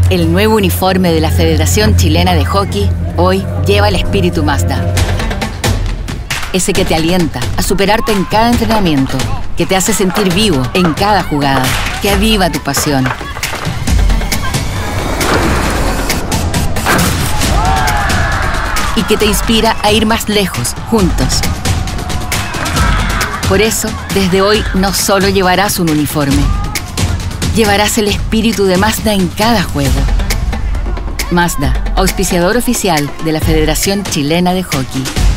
El nuevo uniforme de la Federación Chilena de Hockey hoy lleva el espíritu Mazda. Ese que te alienta a superarte en cada entrenamiento, que te hace sentir vivo en cada jugada, que aviva tu pasión. Y que te inspira a ir más lejos, juntos. Por eso, desde hoy no solo llevarás un uniforme, llevarás el espíritu de Mazda en cada juego. Mazda, auspiciador oficial de la Federación Chilena de Hockey.